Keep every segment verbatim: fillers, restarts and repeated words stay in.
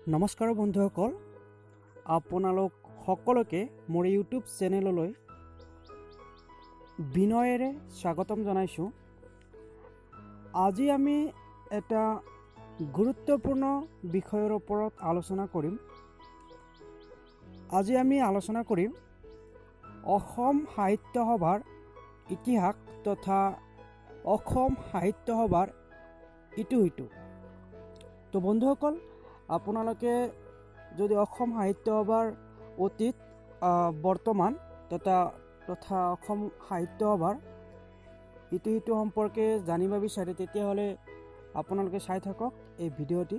নমস্কাৰ বন্ধুসকল, আপোনালোক সকলোকে মোৰ ইউটিউব চেনেললৈ বিনয়েৰে স্বাগতম জনাইছোঁ। আজি আমি এটা গুৰুত্বপূৰ্ণ বিষয়ৰ ওপৰত আলোচনা কৰিম। আজি আমি আলোচনা কৰিম অসম সাহিত্য সভাৰ ইতিহাস তথা অসম সাহিত্য সভাৰ ইটো সিটো। তো বন্ধুসকল, আপোনালোকে যদি অসম সাহিত্য সভাৰ অতীত বৰ্তমান তথা তথা অসম সাহিত্য সভাৰ ইটো সিটো সম্পৰ্কে জানিব বিচাৰে, তেতিয়াহ'লে আপোনালোকে চাই থাকক এই ভিডিঅ'টি।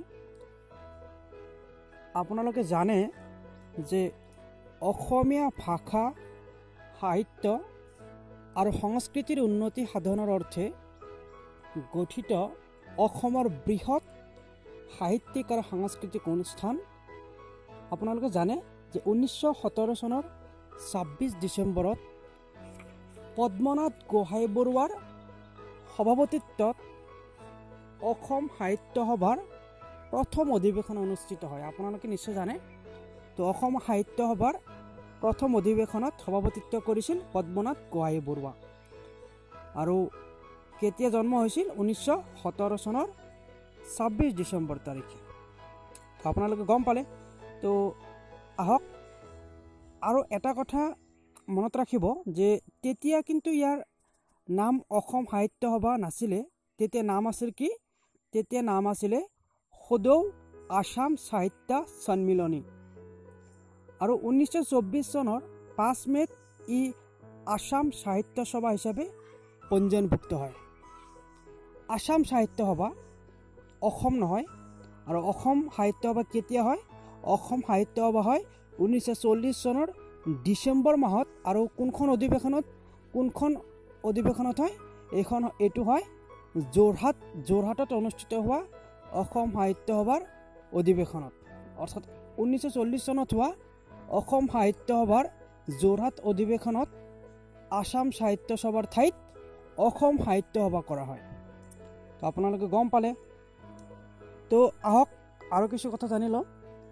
আপোনালোকে জানে যে অসমীয়া ভাষা সাহিত্য আৰু সংস্কৃতিৰ উন্নতি সাধনৰ অৰ্থে গঠিত অসমৰ বৃহৎ সাহিত্যিক আৰু সাংস্কৃতিক অনুষ্ঠান। আপোনালোকে জানে যে ঊনৈছশ সোতৰ চনৰ ছাব্বিছ ডিচেম্বৰত পদ্মনাথ গোহাঁই বৰুৱাৰ সভাপতিত্বত অসম সাহিত্য সভাৰ প্ৰথম অধিৱেশন অনুষ্ঠিত হয়। আপোনালোকে নিশ্চয় জানে। তো অসম সাহিত্য সভাৰ প্ৰথম অধিৱেশনত সভাপতিত্ব কৰিছিল পদ্মনাথ গোহাঁই বৰুৱা। আৰু কেতিয়া জন্ম হৈছিল? ঊনৈছশ সোতৰ চনৰ ছাব্বিছ ডিচেম্বৰ তাৰিখে। তো আপোনালোকে গম পালে। তো আহক, আৰু এটা কথা মনত ৰাখিব যে তেতিয়া কিন্তু ইয়াৰ নাম অসম সাহিত্য সভা নাছিলে। তেতিয়া নাম আছিল কি? তেতিয়া নাম আছিলে সদৌ আসাম সাহিত্য সন্মিলনী। আৰু ঊনৈছশ চৌব্বিছ চনৰ পাঁচ মে'ত ই আসাম সাহিত্য সভা হিচাপে পঞ্জীয়নভুক্ত হয়। আসাম সাহিত্য সভা অসম নহয়। আৰু অসম সাহিত্য সভা কেতিয়া হয়? অসম সাহিত্য সভা হয় ঊনৈছশ চল্লিছ চনৰ ডিচেম্বৰ মাহত। আৰু কোনখন অধিৱেশনত কোনখন অধিৱেশনত হয়? এইখন এইটো হয় যোৰহাট যোৰহাটত অনুষ্ঠিত হোৱা অসম সাহিত্য সভাৰ অধিৱেশনত। অৰ্থাৎ ঊনৈছশ চল্লিছ চনত হোৱা অসম সাহিত্য সভাৰ যোৰহাট অধিৱেশনত আসাম সাহিত্য সভাৰ ঠাইত অসম সাহিত্য সভা কৰা হয়। তো আপোনালোকে গম পালে। তো আহক আৰু কিছু কথা জানি লওঁ।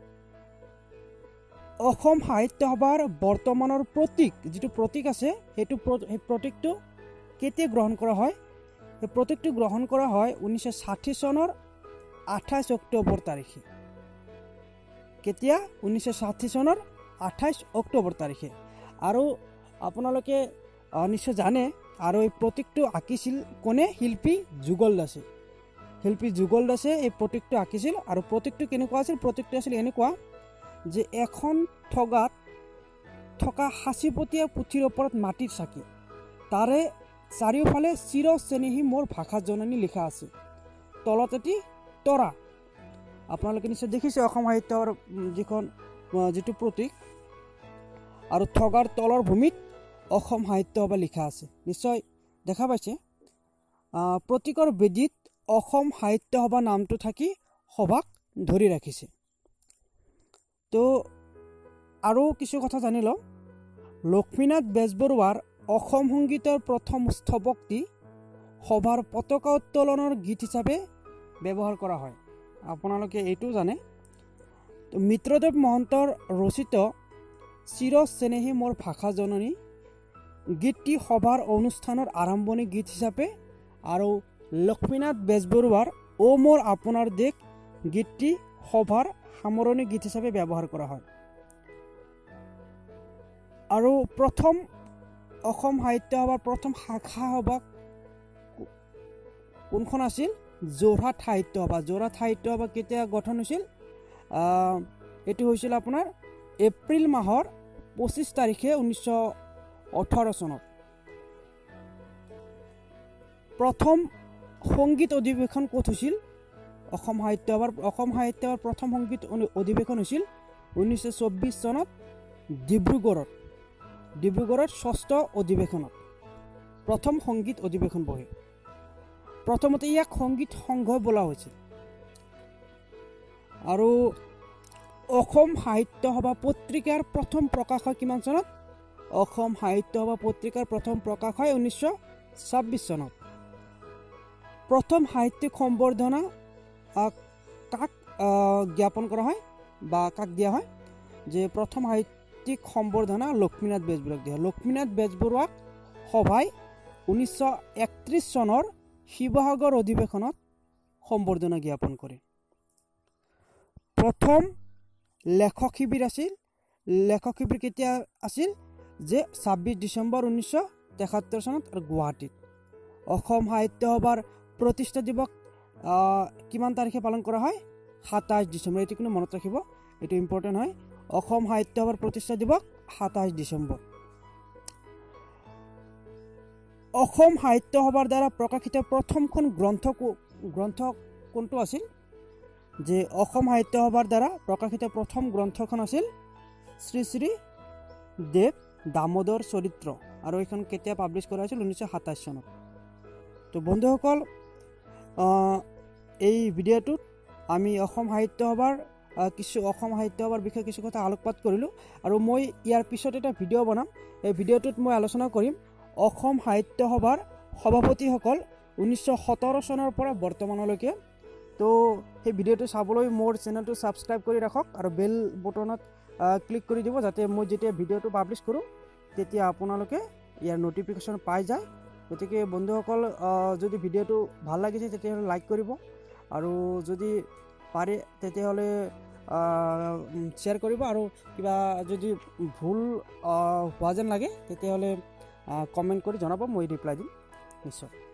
অসম সাহিত্য সভাৰ বৰ্তমানৰ প্ৰতীক, যিটো প্ৰতীক আছে, সেইটো সেই প্ৰতীকটো কেতিয়া গ্ৰহণ কৰা হয়? সেই প্ৰতীকটো গ্ৰহণ কৰা হয় ঊনৈছশ ষাঠি চনৰ আঠাইছ অক্টোবৰ তাৰিখে। কেতিয়া? ঊনৈছশ ষাঠি চনৰ আঠাইছ অক্টোবৰ তাৰিখে। আৰু আপোনালোকে নিশ্চয় জানে, আৰু এই প্ৰতীকটো আঁকিছিল কোনে? শিল্পী যুগল দাসে। শিল্পী যুগল দাসে এই প্ৰতীকটো আঁকিছিল। আৰু প্ৰতীকটো কেনেকুৱা আছিল? প্ৰতীকটো আছিল এনেকুৱা যে এখন ঠগাত থকা সাঁচিপতীয়া পুথিৰ ওপৰত মাটিৰ চাকি, তাৰে চাৰিওফালে চিৰ চেনেহী মোৰ ভাষা জননী লিখা আছে, তলত এটি তৰা। আপোনালোকে নিশ্চয় দেখিছে অসম সাহিত্যৰ যিখন যিটো প্ৰতীক, আৰু ঠগাৰ তলৰ ভূমিত অসম সাহিত্য সভা লিখা আছে। নিশ্চয় দেখা পাইছে। প্ৰতীকৰ বেদীত অসম সাহিত্য সভা নামটো থাকি সভাক ধৰি ৰাখিছে। তো আৰু কিছু কথা জানি লওঁ। লক্ষ্মীনাথ বেজবৰুৱাৰ অসম সংগীতৰ প্ৰথম স্থৱকটি সভাৰ পতাকা উত্তোলনৰ গীত হিচাপে ব্যৱহাৰ কৰা হয়। আপোনালোকে এইটো জানে। তো মিত্ৰদেৱ মহন্তৰ ৰচিত চিৰ চেনেহী মোৰ ভাষা জননী গীতটি সভাৰ অনুষ্ঠানৰ আৰম্ভণি গীত হিচাপে, আৰু লক্ষ্মীনাথ বেজবৰুৱাৰ অ মোৰ আপোনাৰ দেশ গীতটি সভাৰ সামৰণি গীত হিচাপে ব্যৱহাৰ কৰা হয়। আৰু প্ৰথম অসম সাহিত্য সভাৰ প্ৰথম শাখা সভা কোনখন আছিল? যোৰহাট সাহিত্য সভা। যোৰহাট সাহিত্য সভা কেতিয়া গঠন হৈছিল? এইটো হৈছিল আপোনাৰ এপ্ৰিল মাহৰ পঁচিছ তাৰিখে ঊনৈছশ ওঠৰ চনত। প্ৰথম সংগীত অধিৱেশন ক'ত হৈছিল? অসম সাহিত্য সভাৰ অসম সাহিত্য সভাৰ প্ৰথম সংগীত অধিৱেশন হৈছিল ঊনৈছশ চৌব্বিছ চনত ডিব্ৰুগড়ত। ডিব্ৰুগড়ত ষষ্ঠ অধিৱেশনত প্ৰথম সংগীত অধিৱেশন বহে। প্ৰথমতে ইয়াক সংগীত সংঘ বোলা হৈছিল। আৰু অসম সাহিত্য সভা পত্ৰিকাৰ প্ৰথম প্ৰকাশ হয় কিমান চনত? অসম সাহিত্য সভা পত্ৰিকাৰ প্ৰথম প্ৰকাশ হয় ঊনৈছশ ছাব্বিছ চনত। প্ৰথম সাহিত্যিক সম্বৰ্ধনা কাক জ্ঞাপন কৰা হয়? বা কাক দিয়া হয় যে প্ৰথম সাহিত্যিক সম্বৰ্ধনা লক্ষ্মীনাথ বেজবৰুৱাক দিয়া হয়। লক্ষ্মীনাথ বেজবৰুৱাক সভাই ঊনৈছশ একত্ৰিছ চনৰ শিৱসাগৰ অধিৱেশনত সম্বৰ্ধনা জ্ঞাপন কৰে। প্ৰথম লেখক শিবিৰ আছিল লেখক শিবিৰ কেতিয়া আছিল যে ছাব্বিছ ডিচেম্বৰ ঊনৈছশ তেসত্তৰ চনত আৰু গুৱাহাটীত। অসম সাহিত্য সভাৰ প্ৰতিষ্ঠা দিৱস কিমান তাৰিখে পালন কৰা হয়? সাতাইছ ডিচেম্বৰ। এইটো কিন্তু মনত ৰাখিব, এইটো ইম্পৰ্টেণ্ট হয়। অসম সাহিত্য সভাৰ প্ৰতিষ্ঠা দিৱস সাতাইছ ডিচেম্বৰ। অসম সাহিত্য সভাৰ দ্বাৰা প্ৰকাশিত প্ৰথমখন গ্ৰন্থ গ্ৰন্থ কোনটো আছিল? যে অসম সাহিত্য সভাৰ দ্বাৰা প্ৰকাশিত প্ৰথম গ্ৰন্থখন আছিল শ্ৰী শ্ৰী দেৱ দামোদৰ চৰিত্ৰ, আৰু এইখন কেতিয়া পাব্লিছ কৰা হৈছিল? ঊনৈছশ সাতাইছ চনত। তো বন্ধুসকল, এই ভিডিঅ'টোত আমি অসম সাহিত্য সভাৰ কিছু অসম সাহিত্য সভাৰ বিষয়ে কিছু কথা আলোকপাত কৰিলোঁ, আৰু মই ইয়াৰ পিছত এটা ভিডিঅ' বনাম। এই ভিডিঅ'টোত মই আলোচনা কৰিম অসম সাহিত্য সভাৰ সভাপতিসকল ঊনৈছশ সোতৰ চনৰ পৰা বৰ্তমানলৈকে। তো সেই ভিডিঅ'টো চাবলৈ মোৰ চেনেলটো ছাবস্ক্ৰাইব কৰি ৰাখক আৰু বেল বটনত ক্লিক কৰি দিব, যাতে মই যেতিয়া ভিডিঅ'টো পাব্লিছ কৰোঁ তেতিয়া আপোনালোকে ইয়াৰ ন'টিফিকেশ্যন পাই যায়। গতিকে বন্ধুসকল, যদি ভিডিঅ'টো ভাল লাগিছে তেতিয়াহ'লে লাইক কৰিব, আৰু যদি পাৰে তেতিয়াহ'লে শ্বেয়াৰ কৰিব, আৰু কিবা যদি ভুল হোৱা যেন লাগে তেতিয়াহ'লে কমেণ্ট কৰি জনাব, মই ৰিপ্লাই দিম নিশ্চয়।